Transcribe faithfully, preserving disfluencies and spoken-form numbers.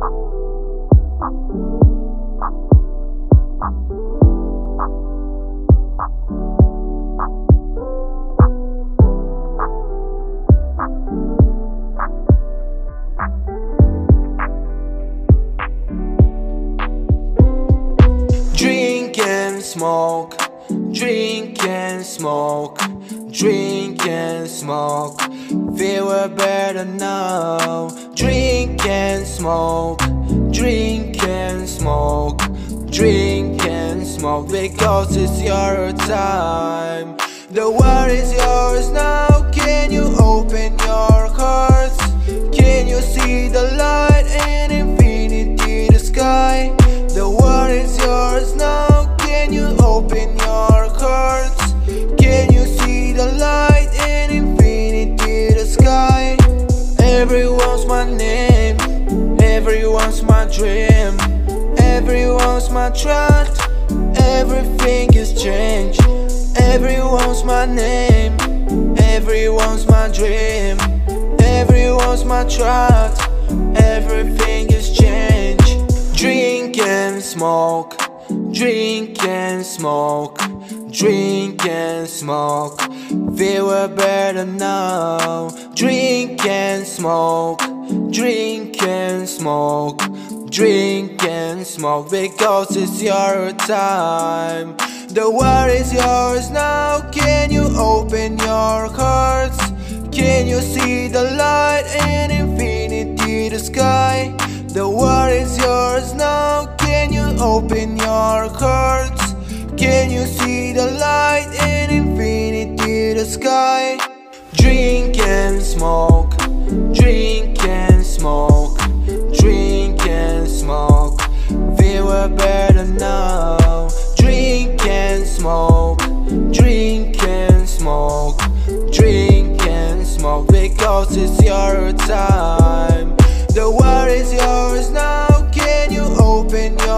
Drink and smoke, drink and smoke, drink and smoke. Feel better now. Drink and smoke, drink and smoke, drink and smoke. Because it's your time. The world is yours now. Can you open your hearts? Can you see the light and infinity, the sky? The world is yours now. Can you open your hearts? Can you see the light and infinity, the sky? Everyone's my name, everyone's my dream, everyone's my trust. Everything is changed. Everyone's my name, everyone's my dream, everyone's my trust. Everything is changed. Drink and smoke, drink and smoke, drink and smoke. Feel better now. Drink and smoke, drink and smoke, drink and smoke. Because it's your time. The world is yours now. Can you open your hearts? Can you see the light and infinity, the sky? The world is yours now. Can you open your hearts? Can you see the light and infinity, the sky? Drink and smoke, drink and smoke, drink and smoke. Feel better now. Drink and smoke, drink and smoke, drink and smoke. Because it's your time. The world is yours now. Can you open your